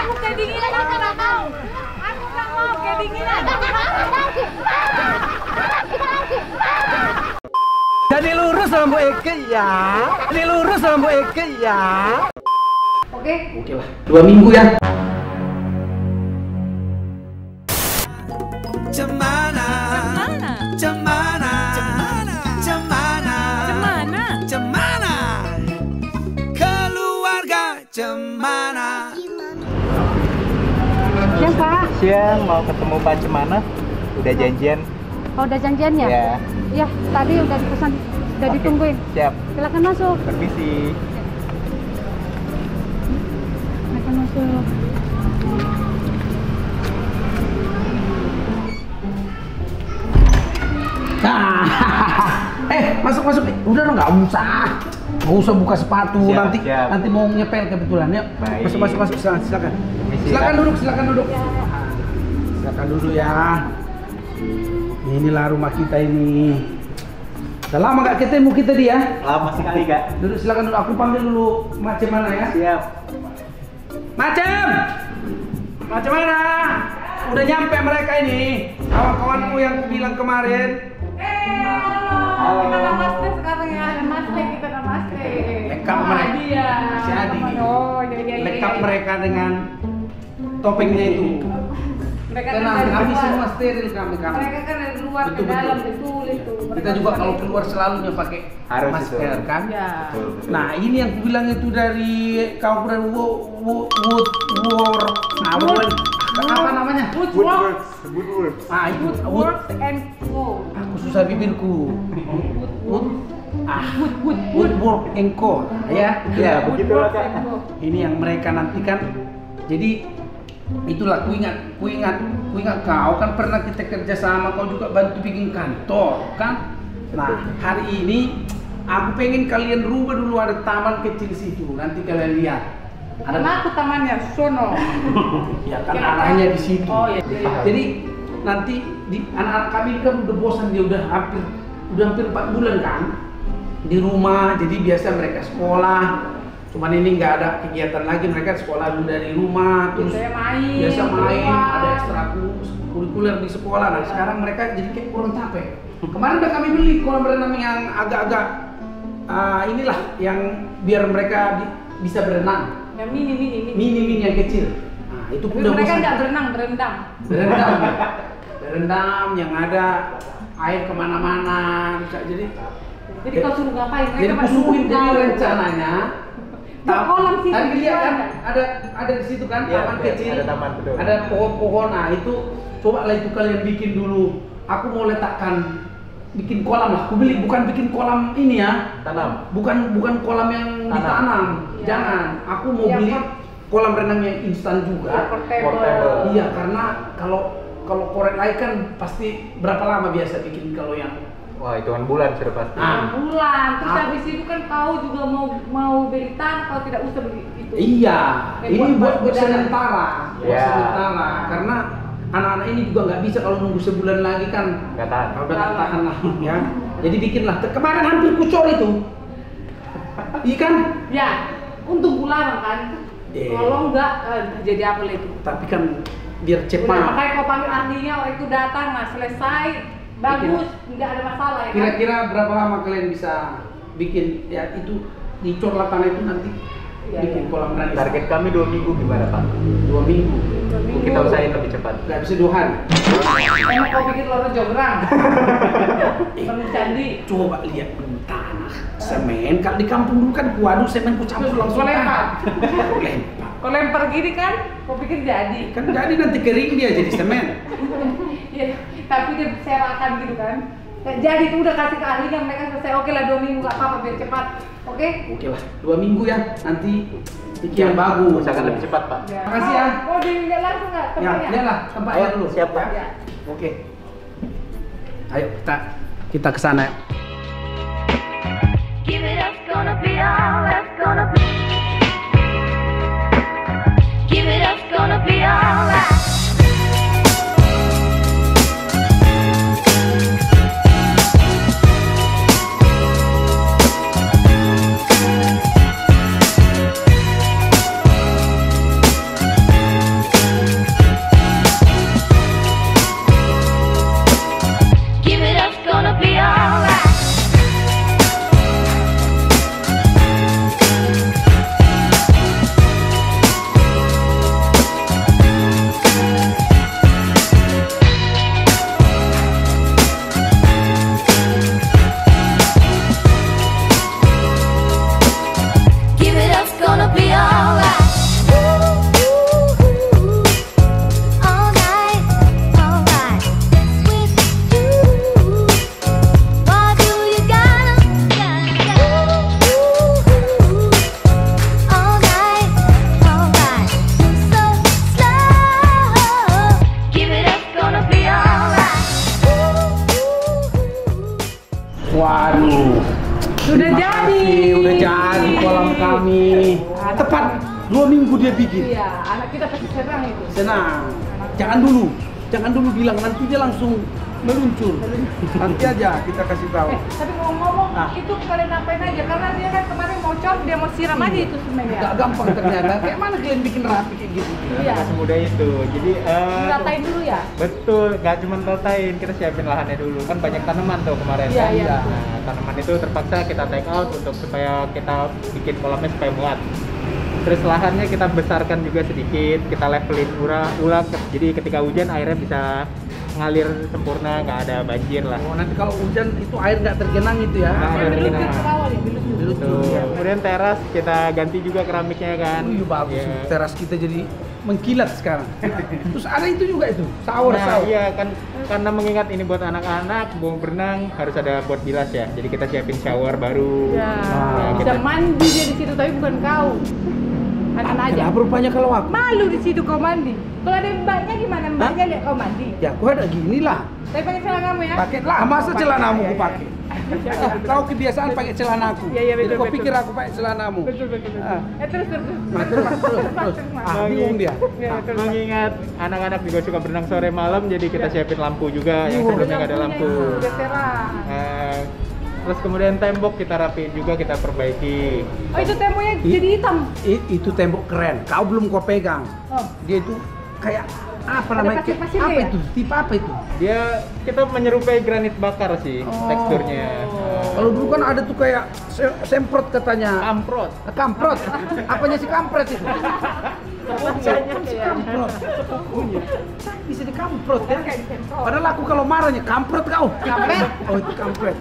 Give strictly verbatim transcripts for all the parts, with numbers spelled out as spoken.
Aku kedinginan, aku nggak mau. Aku nggak mau kedinginan. Jadi lurus lampu Eke ya. Jadi lurus lampu Eke ya. Oke. Oke lah. Dua minggu ya. Cemana, Cemana? cemana, cemana, Cemana? cemana, keluarga cemana. Siang Pak. Siang, mau ketemu Pak Cemana? Udah janjian? Oh, udah janjian ya? Ya. Iya, tadi udah dipesan, udah Oke, ditungguin. siap. Silakan masuk. Permisi. Silakan masuk. eh masuk masuk. Udah dong, nggak usah. Nggak usah buka sepatu. Siap, nanti siap. nanti mau ngepel kebetulan ya. Baik. Masuk masuk masuk. Silakan silakan. Permisi, Silakan Kak. duduk silakan duduk. Silakan duduk ya. Inilah rumah kita ini. Udah lama gak ketemu kita dia. Lama sekali, Kak. Duduk silakan dulu. Aku panggil dulu Macem mana ya? Siap. Macem! Macem mana? Udah nyampe mereka ini. Kawan-kawanmu yang aku bilang kemarin. Halo. Kita namaste sekarang ya. Namaste, kita namaste. Lengkap Oh, mereka. Adi ya. Si Adi. Oh, iya iya iya. Lengkap iya. mereka dengan topengnya itu. Mereka kan Tenang, dari kami luar. semua steril kami kami. Mereka kan dari luar Betul, ke dalam, betul. betul itu. Kita Mereka juga pakai kalau itu. keluar selalunya pakai Harus masker itu. kan. Ya. Betul, betul. Nah ini yang kubilang itu dari kau dari wood wood wood war. Nah, Wood. apa namanya? Woodwork. Woodworks. Ah itu wood. Woodwork and Co. Aku susah bibirku. Wood. Ah, Wood, wood, wood. Woodwork and Co. Ya. Ya, begitulah, Woodwork Kak. and Co. Ini yang mereka nantikan. Jadi itulah ku ingat, ku ingat, ku ingat kau kan pernah kita kerja sama, kau juga bantu bikin kantor kan. Nah hari ini aku pengen kalian rubah dulu, ada taman kecil situ, nanti kalian lihat. Ada aku tamannya sono. Ya kan Kira-kira- arahnya di situ. Oh iya. iya. Jadi nanti di anak-anak kami kan udah bosan, dia udah hampir udah hampir empat bulan kan di rumah. Jadi biasa mereka sekolah. Cuman ini nggak ada kegiatan lagi, mereka sekolah dulu dari rumah, terus Biasanya main, biasa main, keluar. ada ekstra kurikuler di sekolah. Nah sekarang mereka jadi kayak kurang capek. Kemarin udah kami beli kolam renang yang agak-agak ah, inilah yang biar mereka bi- bisa berenang, Yang mini mini mini. mini-mini yang kecil. Nah itu Tapi udah mereka bosan. nggak berenang, berendam. Berendam, ya. Berendam yang ada air kemana-mana, bisa jadi. Jadi kau suruh ngapain? Mereka Jadi masih kusuhin, jadi tahu. rencananya Buat kolam situ tadi lihat kan ada. ada ada di situ kan Iya, taman iya, kecil, ada taman, betul. ada pohon-pohon. Nah itu coba lah itu kalian bikin dulu. Aku mau letakkan bikin kolam lah. Aku beli bukan bikin kolam ini ya, Tanam. bukan bukan kolam yang Tanam. ditanam. Iya. Jangan. Aku mau Yang beli port- kolam renang yang instan Ya, juga. portable. Portable. Iya karena kalau kalau korek lain kan pasti berapa lama biasa bikin kalau yang Wah, hitungan bulan sudah pasti. Ah. Bulan. Terus Ah. habis itu kan kau juga mau mau beli tanah, kau tidak usah beli itu. Iya, Kayak ini buat- buat buat buat sementara, buat Ya. sementara. Karena anak-anak ini juga nggak bisa kalau nunggu sebulan lagi kan, Nggak tahan. udah nggak tahan lah, ya. Jadi bikinlah. Kemarin hampir kucor itu, ikan. Ya, untung pulang kan. Eh. Kalau enggak eh, jadi apa lah itu? Tapi kan biar Udah, cepat. makanya kau panggil ahlinya, orang itu datang, nah selesai, bagus, nggak ada masalah ya kan? Kira-kira berapa lama kalian bisa bikin? Ya itu dicor lah tanah itu nanti Iya, bikin iya. kolam renang. Target kami dua minggu gimana, Pak? dua minggu, Dua minggu. Kita usahain lebih cepat. nggak bisa dua hari. Emang kau pikir lorong jograng? Penuh candi. Coba lihat dulu tanah semen. Kalau di kampung dulu kan gua aduk semen ku campur langsung Kau lempar. tanah. Kau lempar. Kau lempar gini kan, kau pikir jadi. Kan jadi nanti kering dia jadi semen. Iya, tapi dia serakan gitu kan. Nah, jadi itu udah kasih ke ahlinya, mereka selesai. Oke lah, dua minggu nggak apa-apa, biar cepat. Oke? Oke lah, dua minggu ya. Nanti bikin yang bagus. Usahakan lebih cepat, Pak. Makasih ya. Oh, dilihat langsung nggak Ya, tempatnya? lihat lah tempatnya Ayo, dulu. siap, Pak. Ya. Oke. Ayo kita kita ke sana. Give it up, gonna be alright, gonna be. Give it up, gonna be alright. Dua minggu dia bikin. Iya, anak kita pasti senang itu. Senang. Jangan dulu, jangan dulu bilang, nanti dia langsung meluncur. Nanti aja kita kasih tahu. Eh, tapi ngomong-ngomong, Ah. itu kalian apain aja? Karena dia kan kemarin mau cor, dia mau siram aja itu semennya. Gak gampang ternyata. Kayak mana kalian bikin rapi kayak gitu? Iya. Nggak semudah itu. Jadi eh, Diratain dulu ya? betul, nggak cuma ratain, kita siapin lahannya dulu. Kan banyak tanaman tuh kemarin Iya, kan. iya. Nah, tanaman itu terpaksa kita take out untuk supaya kita bikin kolamnya supaya muat. Terus lahannya kita besarkan juga sedikit, kita levelin ura- ulang, jadi ketika hujan airnya bisa ngalir sempurna, nggak ada banjir lah. Oh, nanti kalau hujan itu air nggak tergenang itu ya? Ah, Yang iya, berlutut benar. ke bawah ya, berlutut. Berlutut. Tuh. Iya. Kemudian teras kita ganti juga keramiknya kan. Wih, bagus. Iya. Teras kita jadi mengkilat sekarang. Terus ada itu juga itu, shower Nah, shower. iya kan karena mengingat ini buat anak-anak mau berenang harus ada buat bilas ya. Jadi kita siapin shower baru. Ya, Ah. bisa mandi dia di situ, tapi bukan kau. Anak aja. Kenapa rupanya kalau aku? Malu di situ kau mandi. Kalau ada mbaknya gimana? Mbaknya lihat kau mandi. Ya aku ada gini lah. Tapi pakai celana kamu ya? Pakai lah, masa celanamu Iya, aku iya. pakai? Ah, kau kebiasaan pakai celanaku. Iya, iya, Jadi betul, kau betul. pikir aku pakai celanamu. Betul, betul, betul. Ah. Eh, terus, terus, terus. Nah, terus, terus, terus. Ah, bingung dia. Iya, betul. Mengingat anak-anak juga suka berenang sore malam, jadi kita siapin lampu juga yang Iya. sebelumnya nggak ada lampu. Udah terang. Eh, terus kemudian tembok kita rapiin juga, kita perbaiki. Oh, itu temboknya I- jadi hitam. I- itu tembok keren. Kau belum kau pegang. Oh. Dia itu kayak apa Ada namanya? Kayak- pasir-pasirnya apa ya? itu? Tipe apa itu? Dia kita menyerupai granit bakar sih Oh. teksturnya. Kalau dulu kan ada tuh kayak se- semprot katanya. Kamprot. Kamprot. Apanya si kampret itu? Bacanya Si kayak. kamprot. Sepupunya. Bisa dikamprot ya. Kayak disemprot. Padahal aku kalau marahnya kamprot kau. Kampret. Oh itu kampret.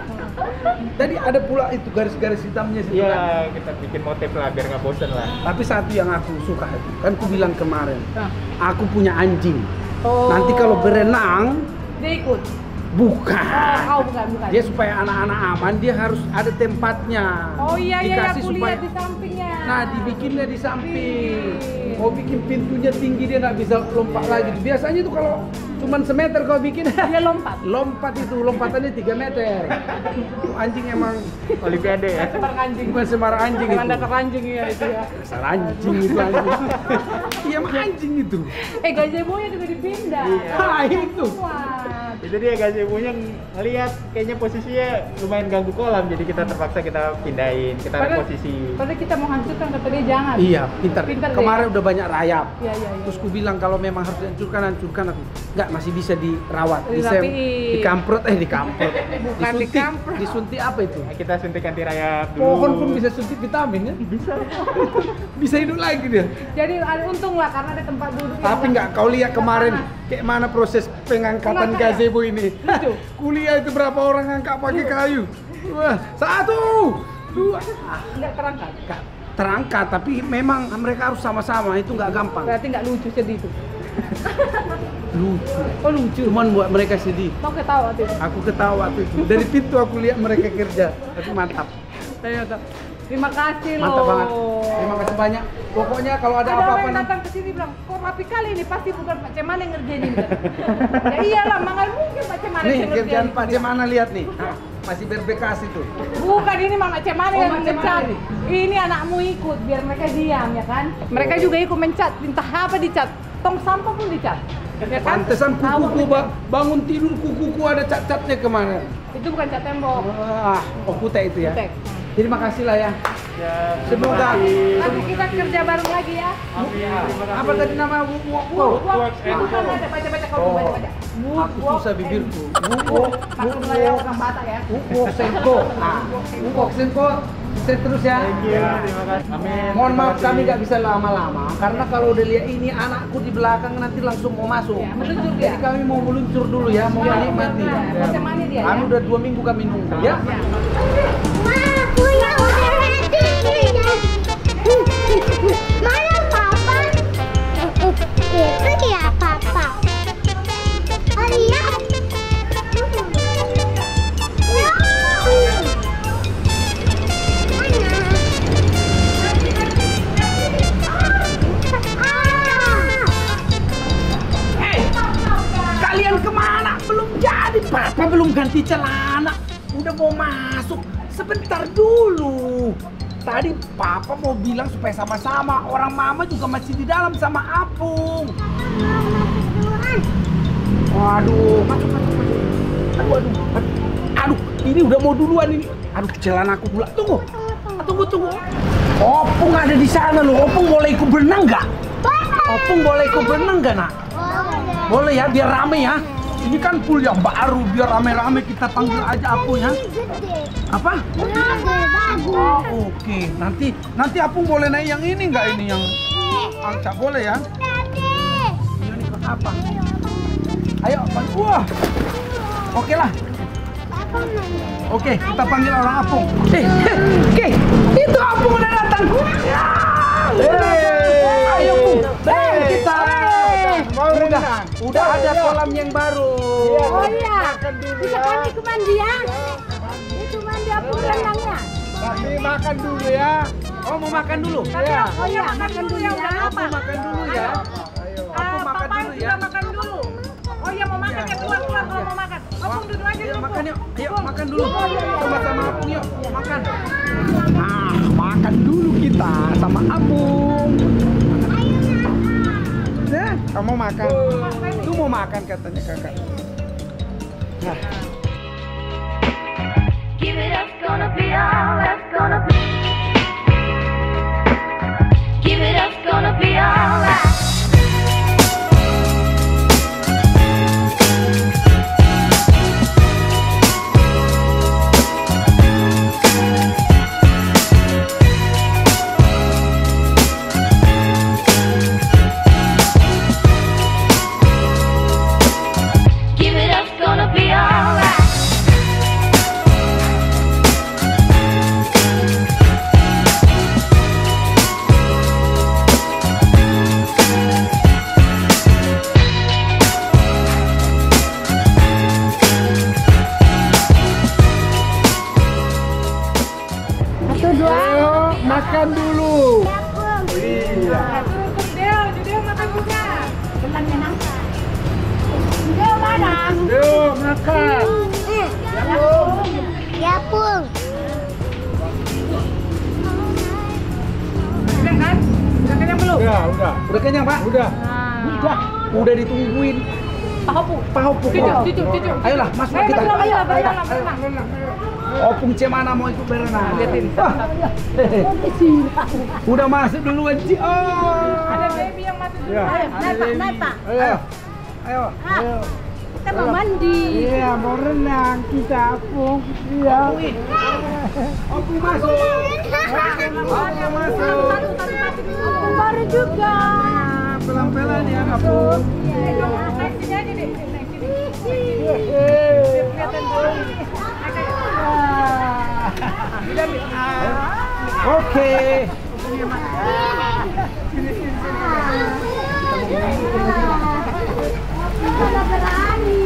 Tadi ada pula itu garis-garis hitamnya situ kan. Iya, kita bikin motif lah biar nggak bosen lah. Tapi satu yang aku suka itu, kan aku bilang kemarin, Nah. aku punya anjing. Oh. Nanti kalau berenang, Dia ikut. bukan. Oh, bukan, bukan. Dia supaya anak-anak aman, dia harus ada tempatnya. Oh iya, iya, Dikasih aku supaya- lihat di sampingnya. Nah, dibikinnya di samping. Wih. Kau bikin pintunya tinggi, dia nggak bisa lompat lagi. Biasanya itu kalau cuman semeter kau bikin, Dia lompat. lompat itu, lompatannya tiga meter. Itu anjing emang Olimpiade ya. Sebar anjing. bukan sembarang anjing Emang itu. dasar anjing ya itu ya. Dasar anjing itu anjing. Iya emang anjing itu. Eh, gazebonya juga dipindah. Iya. Ah, itu. Wah. Itu dia gazebo-nya ngelihat kayaknya posisinya lumayan ganggu kolam, jadi kita terpaksa kita pindahin, kita Padahal- reposisi. Padahal kita mau hancurkan, kata dia jangan. Iya, pintar. Pintar deh. Kemarin udah banyak rayap. Iya, iya, iya. Terus ku bilang kalau memang harus dihancurkan, hancurkan aku. Enggak, masih bisa dirawat. Bisa Dirapiin. dikamprot, eh dikamprot. Bukan disuntik. dikamprot. Disuntik apa itu? Nah, kita suntik anti rayap dulu. Pohon pun bisa suntik vitamin ya? Bisa. Bisa hidup lagi dia. Jadi ada untung lah karena ada tempat duduk. Tapi yang nggak kau lihat kemarin panas. kayak mana proses pengangkatan Pengangkatan. gazebo ini? Lucu. Kuliah itu berapa orang angkat pakai kayu? Wah, satu, dua. Ah, Nggak terangkat. nggak terangkat, tapi memang mereka harus sama-sama, itu nggak gampang. Berarti nggak lucu sedih itu. Lucu. Oh lucu. Cuman buat mereka sedih. Mau ketawa tuh. Aku ketawa tuh itu. Dari pintu aku lihat mereka kerja. Tapi mantap. Ternyata. Terima kasih Mantap loh. banget. Terima kasih banyak. Pokoknya kalau ada Ada apa-apa orang yang nanti. datang ke sini bilang, kok rapi kali ini pasti bukan Pak Cemana yang ngerjain ini. Ya iyalah, mangal mungkin Pak Cemana Nih yang kerjaan ngerjain. Pak Cemana lihat nih. Hah, masih berbekas itu. Bukan, ini Mama Cemana Oh, yang Mak Cemana mencat. ini. Ini anakmu ikut biar mereka diam ya kan. Mereka Oh. juga ikut mencat, entah apa dicat. Tong sampah pun dicat. Ya kan? Pantesan Tahu kukuku mereka. ba- bangun tidur kukuku ada cat-catnya kemana? Itu bukan cat tembok. Wah, oh kutek itu ya. Kutek. Jadi makasih lah ya. Ya, Semoga- terima kasih. Nanti kita kerja bareng lagi ya. Amin. Terima kasih. Apa tadi nama bu bu bu? Wuk, wuk, Works and bukan Go. ada baca-baca kau Oh. baca-baca. Wuk, Aku wuk, susah and- bibirku. Wuk, Wuk, maksud wuk, saya wuk. orang Batak ya. Wuk Senko. Ah, Wuk Senko. Saya terus ya. Thank you. Terima kasih. Amin. Mohon Terima maaf kasih. kami nggak bisa lama-lama karena kalau udah lihat ini anakku di belakang nanti langsung mau masuk. Ya, meluncur Jadi dia. kami mau meluncur dulu ya, mau Ya, menikmati. ya, ya. Mau cemani dia, ya? Anu udah dua minggu kami nunggu ya. Ya. Wah, punya udah ready. Mana papa? Itu dia papa. Oh iya. Hei, kalian kemana? Belum jadi, Papa belum ganti celana. Udah mau masuk. Sebentar dulu. tadi papa mau bilang supaya sama-sama. Orang mama juga masih di dalam sama Apung. Waduh, masuk, masuk, masuk. Aduh, aduh, aduh, aduh, ini udah mau duluan ini. Aduh, celana aku pula. Tunggu, tunggu, tunggu. Opung ada di sana loh. Opung boleh ikut berenang nggak? Opung boleh ikut berenang nggak, nak? Boleh ya, biar rame ya. Ini kan pool yang baru, biar rame-rame kita panggil aja Apung ya. Apa? Oh, oke. Okay. Nanti, nanti Apung boleh naik yang ini nggak? Ini yang angkat boleh ya? Ini ke apa? Ayo, panggil. Wah. Oke lah. Oke, kita panggil orang Apung. Eh, oke. Itu Apung udah datang. Ya. Hey. Ayo, Pung. Hey, kita. Mau renang. Udah ada kolam yang baru. Oh iya, bisa kami ke mandi ya? Itu mandi Apung renangnya. Tapi makan dulu ya. Oh, mau makan dulu? Iya. Oh iya, makan dulu ya. Apung makan dulu ya. Ayo. Apung makan dulu ya. Makan dulu. Oh iya mau makan ya, keluar keluar kalau mau makan. Opung duduk aja Ayo dulu. makan yuk. Ayo makan dulu. Sama-sama Apung yuk. Makan. Ah, makan dulu kita sama Apung. Ya, kamu makan. Tuh mau makan katanya kakak. Nah. Give it up, gonna be alright, gonna be. Give it up, gonna be alright. Give it up, gonna be alright. Satu dua. Ayo makan dulu. Iya. Del, Del makan juga. Temannya nangka. Dia mana? Yuk makan. Ya Pung. Udah kan? Udah kenyang belum? Udah, udah. Udah kenyang, Pak? Udah. Udah. Udah ditungguin. Opung. Pak Opung. Cucu, cucu, cucu. Ayolah, masuk Ayo, kita. berenang, ayo, Ayo, berenang, ayo, berenang. berenang. Opung Cemana mau ikut berenang. Liatin. Wah. Udah masuk duluan, Ci. Oh. Ada baby yang masuk dulu. Ya. Ayo, naik Pak, naik Pak. Ayo. Ayo. Ayo. Kita mau mandi. Iya, mau renang kita Opung. Iya. Opung masuk. Opung masuk. Apung baru juga. Pelan-pelan ya, Opung. Naik sini aja deh. Naik sini. Kelihatan dulu. Oke. Mana berani.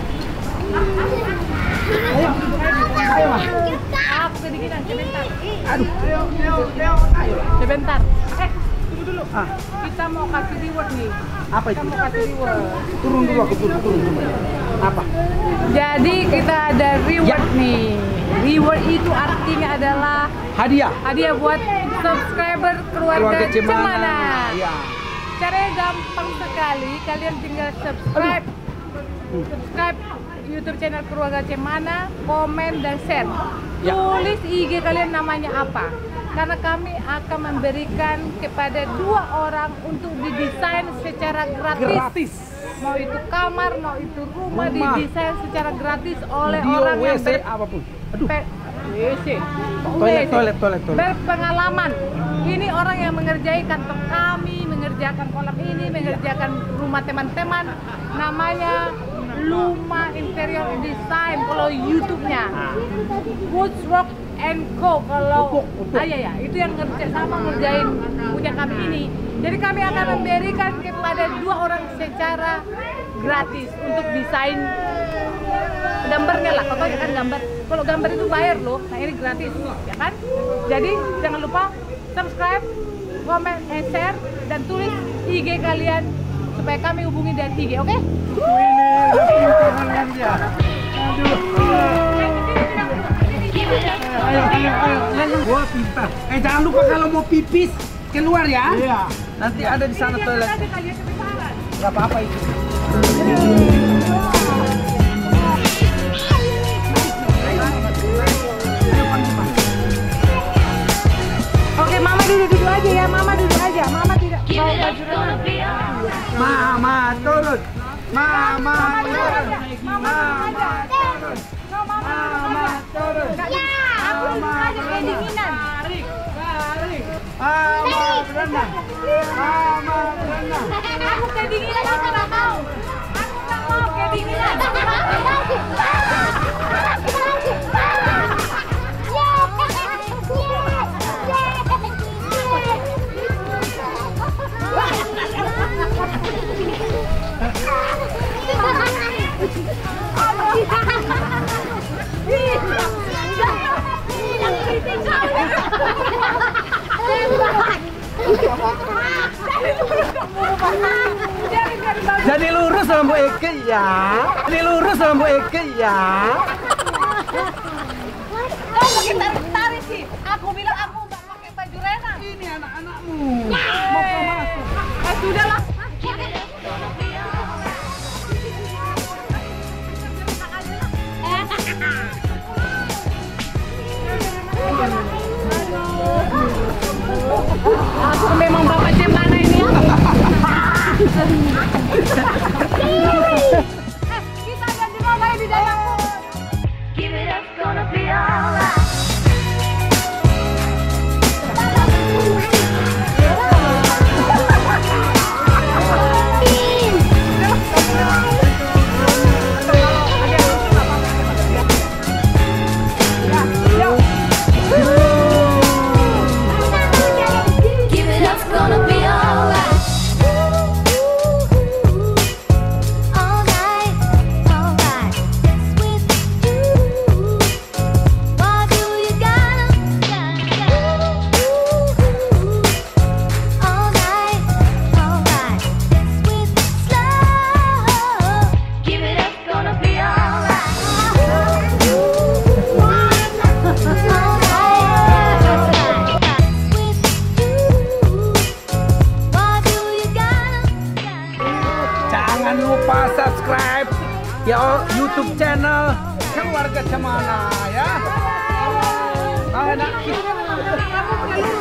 Ayo. Ayo, Mas. Aku kedinginan, sebentar. Aduh. Ayo, ayo, ayo. Ayo. Sebentar. Eh, tunggu dulu. Ah, Kita mau kasih reward nih. apa Kita itu? mau kasih reward. Turun dulu aku turun, turun dulu. Apa? Jadi kita ada reward nih. Reward itu artinya adalah Hadiah. hadiah buat subscriber keluarga, Keluarga Cemana. Cemana. Iya. Caranya gampang sekali. Kalian tinggal subscribe, subscribe YouTube channel keluarga Cemana, komen dan share. Ya. Tulis I G kalian namanya apa. Karena kami akan memberikan kepada dua orang untuk didesain secara gratis. Gratis. Mau itu kamar, mau itu rumah, Rumah. didesain secara gratis oleh Studio, orang yang W C, ber, apapun. Aduh. pe- W C. Toilet, W C. toilet, toilet, toilet. Berpengalaman. Ini orang yang mengerjai kantor kami, mengerjakan kolam ini, mengerjakan rumah teman-teman. Namanya Luma Interior Design kalau YouTube-nya. Woodsrock and Co kalau Pupuk, pupuk. ah ya ya itu yang ngerjain sama ngerjain punya kami ini. Jadi kami akan memberikan kepada dua orang secara gratis untuk desain gambarnya lah, pokoknya kan gambar. Kalau gambar itu bayar loh, nah ini gratis, ya kan? Jadi jangan lupa subscribe, comment, and share, dan tulis I G kalian supaya kami hubungi dari I G, oke? Ini, langsung tangan dia. Aduh. Give Ayo, ayo, ayo, ayo. Wah, pintar. Eh, jangan lupa kalau mau pipis keluar ya. Iya. Nanti ada di sana toilet. Gak apa-apa itu. Oke, Mama duduk-duduk aja ya. Mama duduk aja. Mama tidak bawa baju renang. Mama turun. Mama turun. Mama turun. Mama turun. Aku duduk aja kedinginan. Mama berenang. Mama berenang. Aku kedinginan, aku nggak mau. Aku nggak mau kedinginan. Jadi lurus sama Bu Eke ya. Jadi lurus sama Bu Eke ya. Kau pakai tarik-tarik sih. Aku bilang aku nggak pakai baju renang. Ini anak-anakmu. Mau kau masuk? Eh sudah lah. Aku memang bapak cemana ini. Eh, kita ganti mama di dalammu. Give it up, gonna be alright. Give it up, gonna be alright. All night, all night, it's with you. Why do you gotta, gotta, all night, all night, it's with slow. Give it up, gonna be alright. All night, all night, with you. Why do you gotta, gotta. Jangan lupa subscribe ya YouTube channel Keluarga Cemana ya. Ah, enak.